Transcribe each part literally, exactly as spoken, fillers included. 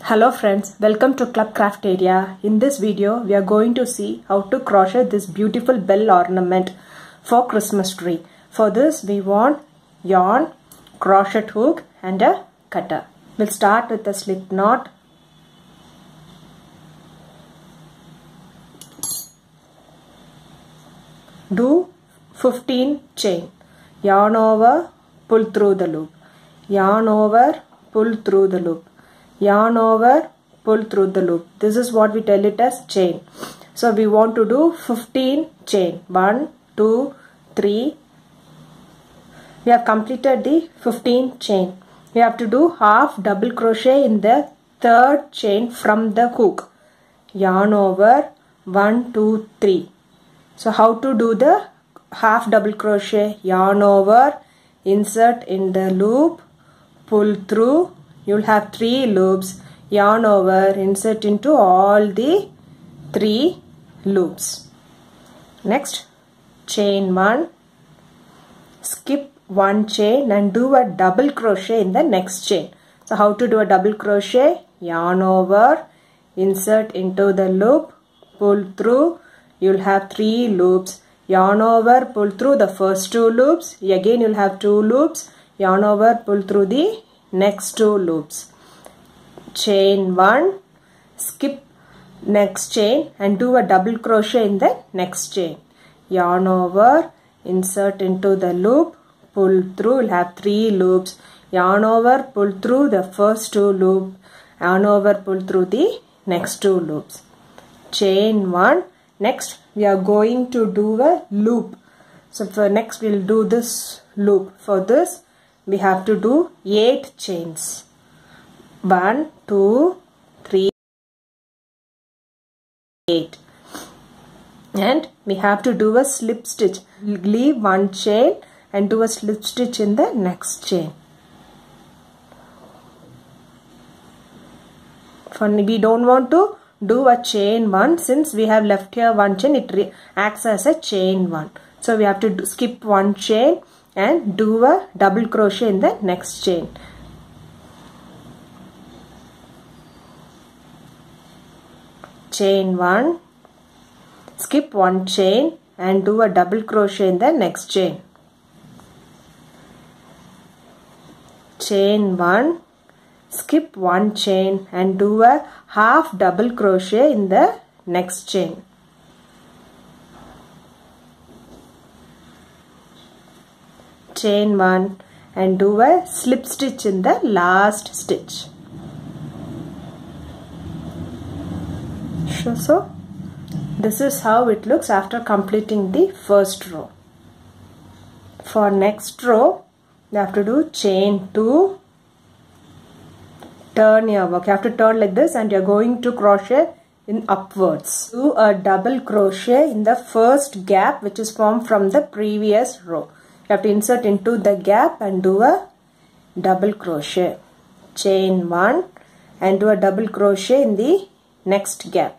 Hello friends, welcome to Club Craft Area. In this video, we are going to see how to crochet this beautiful bell ornament for Christmas tree. For this, we want yarn, crochet hook and a cutter. We'll start with the slip knot. Do fifteen chain. Yarn over, pull through the loop. Yarn over, pull through the loop. Yarn over, pull through the loop. This is what we tell it as chain. So we want to do fifteen chain. one, two, three. We have completed the fifteen chain. We have to do half double crochet in the third chain from the hook. Yarn over, one, two, three. So how to do the half double crochet? Yarn over, insert in the loop, pull through. You'll have three loops. Yarn over, insert into all the three loops. Next, chain one, skip one chain and do a double crochet in the next chain. So how to do a double crochet? Yarn over, insert into the loop, pull through. You'll have three loops. Yarn over, pull through the first two loops. Again you'll have two loops. Yarn over, pull through the next two loops. Chain one, skip next chain and do a double crochet in the next chain. Yarn over, insert into the loop, pull through. You'll have three loops. Yarn over, pull through the first two loops. Yarn over, pull through the next two loops. Chain one. Next we are going to do a loop. So for next we'll do this loop. For this we have to do eight chains. One, two, three, eight. And we have to do a slip stitch. Leave one chain and do a slip stitch in the next chain. For we don't want to do a chain one, since we have left here one chain, it acts as a chain one. So we have to do, skip one chain and do a double crochet in the next chain. Chain one, skip one chain and do a double crochet in the next chain. Chain one, skip one chain and do a half double crochet in the next chain. Chain one and do a slip stitch in the last stitch. So this is how it looks after completing the first row. For next row you have to do chain two, turn your work. You have to turn like this and you are going to crochet in upwards. Do a double crochet in the first gap which is formed from the previous row. You have to insert into the gap and do a double crochet. Chain one and do a double crochet in the next gap.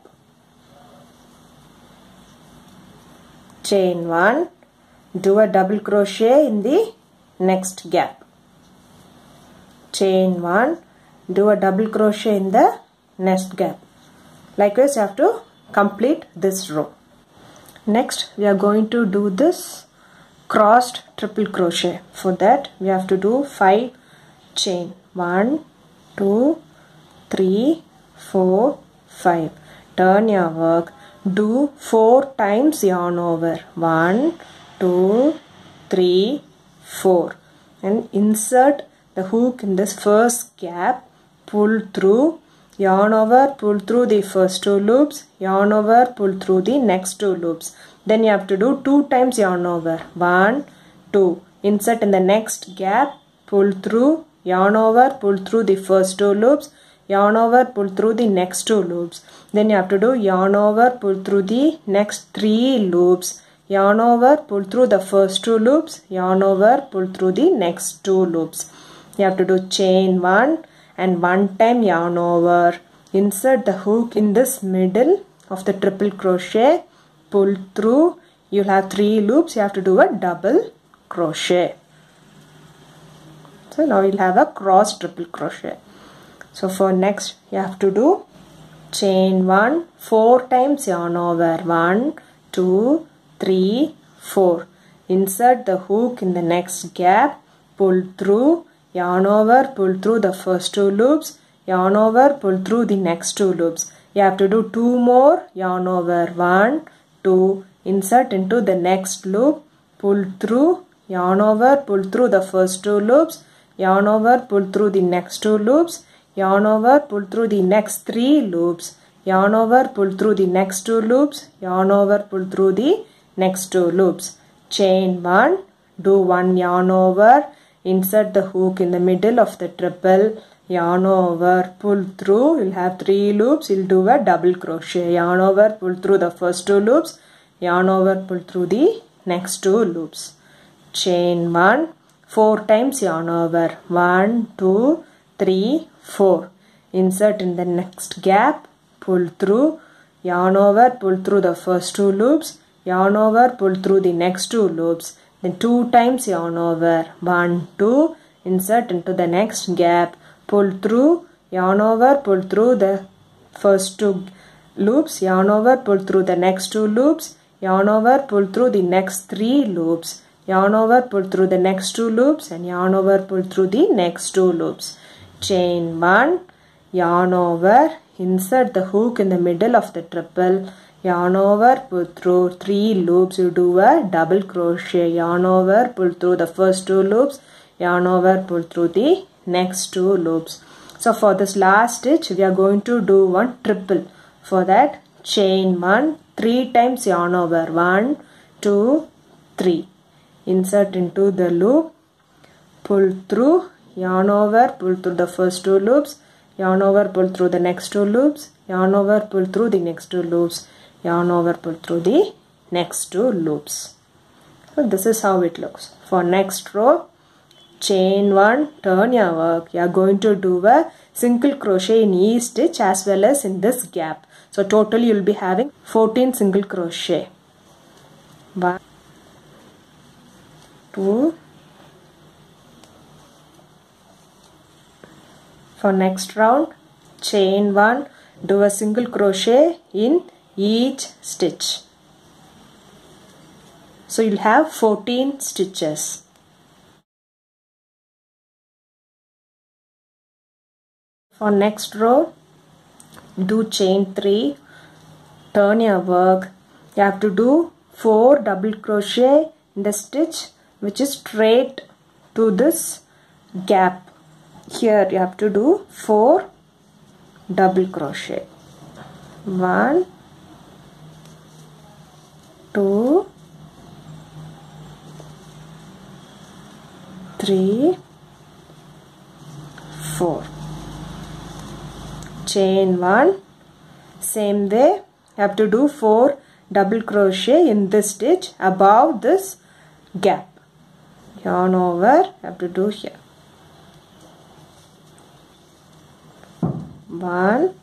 Chain one, do a double crochet in the next gap. Chain one, do a double crochet in the next gap. Likewise, you have to complete this row. Next, we are going to do this crossed triple crochet. For that, we have to do five chain. One, two, three, four, five. Turn your work. Do four times yarn over. One, two, three, four. And insert the hook in this first gap. Pull through. Yarn over, pull through the first two loops. Yarn over, pull through the next two loops. Then you have to do two times yarn over. One, two. Insert in the next gap. Pull through. Yarn over, pull through the first two loops. Yarn over, pull through the next two loops. Then you have to do yarn over, pull through the next three loops. Yarn over, pull through the first two loops. Yarn over, pull through the next two loops. You have to do chain one and one time yarn over. Insert the hook in this middle of the triple crochet. Pull through. You'll have three loops. You have to do a double crochet. So now you'll have a cross triple crochet. So for next you have to do chain one four times, yarn over, one two three four. Insert the hook in the next gap, pull through, yarn over, pull through the first two loops, yarn over, pull through the next two loops. You have to do two more, yarn over, one two, insert into the next loop, pull through, yarn over, pull through the first two loops, yarn over, pull through the next two loops, yarn over, pull through the next three loops, yarn over, pull through the next two loops, yarn over, pull through the next two loops. Chain one, do one yarn over, insert the hook in the middle of the triple, yarn over, pull through, you'll have three loops, you'll do a double crochet, yarn over, pull through the first two loops, yarn over, pull through the next two loops. Chain one, four times, yarn over, one two three four. Insert in the next gap, pull through, yarn over, pull through the first two loops, yarn over, pull through the next two loops, then two times yarn over, one two, insert into the next gap, pull through, yarn over, pull through the first two loops, yarn over, pull through the next two loops, yarn over, pull through the next three loops, yarn over, pull through the next two loops, and yarn over, pull through the next two loops. Chain one, yarn over, insert the hook in the middle of the triple, yarn over, pull through three loops, you do a double crochet, yarn over, pull through the first two loops, yarn over, pull through the next two loops. So for this last stitch we are going to do one triple. For that, chain one, three times, yarn over, one two three, insert into the loop, pull through, yarn over, pull through the first two loops, yarn over, pull through the next two loops, yarn over, pull through the next two loops, yarn over, pull through the next two loops. So this is how it looks. For next row, chain one, turn your work. You are going to do a single crochet in each stitch as well as in this gap. So total you will be having fourteen single crochet. One, two. For next round, chain one, do a single crochet in each stitch. So you'll have fourteen stitches. For next row, do chain three, turn your work. You have to do four double crochet in the stitch which is straight to this gap. Here you have to do four double crochet. One, two, three, four. Chain one. Same way you have to do four double crochet in this stitch above this gap. Yarn over, you have to do here. One,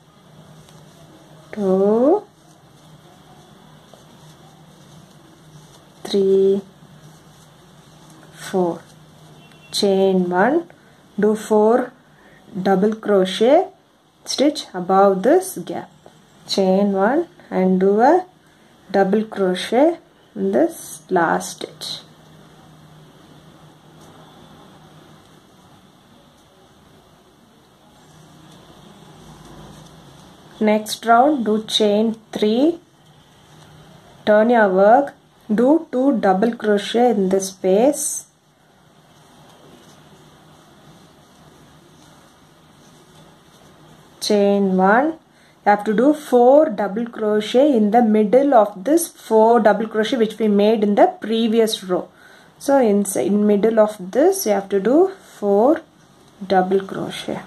two, three, four. Chain one, do four double crochet stitch above this gap. Chain one and do a double crochet in this last stitch. Next round, do chain three, turn your work, do two double crochet in this space. Chain one, you have to do four double crochet in the middle of this four double crochet which we made in the previous row. So inside in middle of this you have to do four double crochet.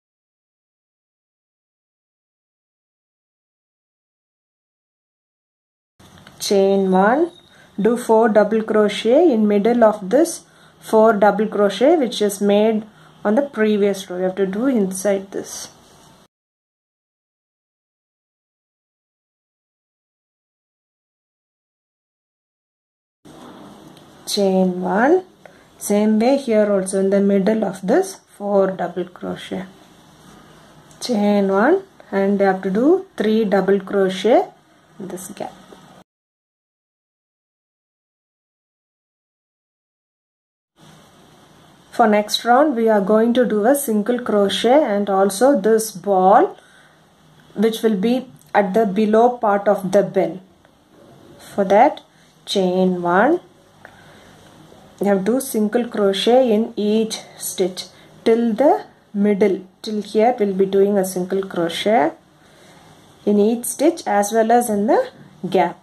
Chain one, do four double crochet in middle of this four double crochet which is made on the previous row. You have to do inside this. Chain one, same way here also in the middle of this four double crochet. chain one, and you have to do three double crochet in this gap. For next round we are going to do a single crochet and also this ball which will be at the below part of the bell. For that, chain one, you have to do single crochet in each stitch till the middle. Till here we'll be doing a single crochet in each stitch as well as in the gap.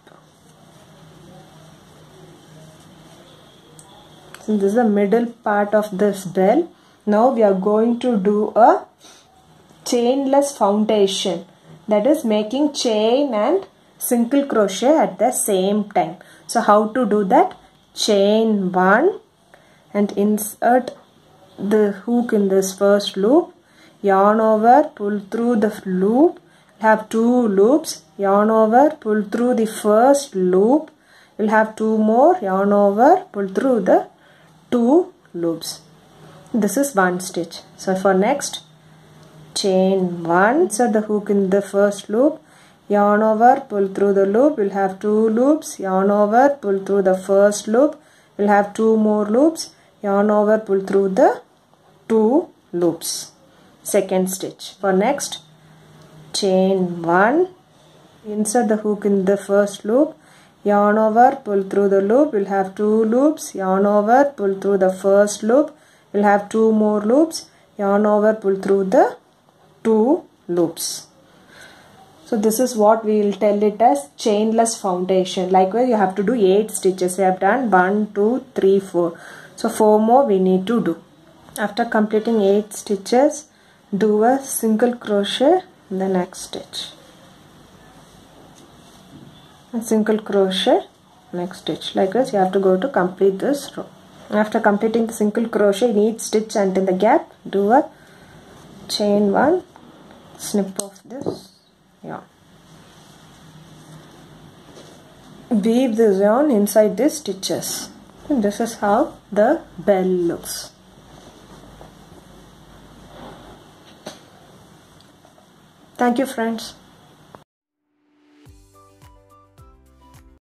So this is the middle part of this bell. Now we are going to do a chainless foundation, that is making chain and single crochet at the same time. So how to do that? Chain one and insert the hook in this first loop, yarn over, pull through the loop, have two loops, yarn over, pull through the first loop, we'll have two more, yarn over, pull through the two loops. This is one stitch. So for next, chain one, insert the hook in the first loop, yarn over, pull through the loop, we'll have two loops, yarn over, pull through the first loop, we'll have two more loops, yarn over, pull through the two loops. Second stitch. For next, chain one, insert the hook in the first loop, yarn over, pull through the loop, we'll have two loops, yarn over, pull through the first loop, we'll have two more loops, yarn over, pull through the two loops. So this is what we will tell it as chainless foundation. Likewise you have to do eight stitches. We have done one, two, three, four. So four more we need to do. After completing eight stitches, do a single crochet in the next stitch. A single crochet next stitch. Likewise you have to go to complete this row. After completing the single crochet in each stitch and in the gap, do a chain one, snip off this yarn. Weave this yarn inside these stitches. And this is how the bell looks. Thank you, friends.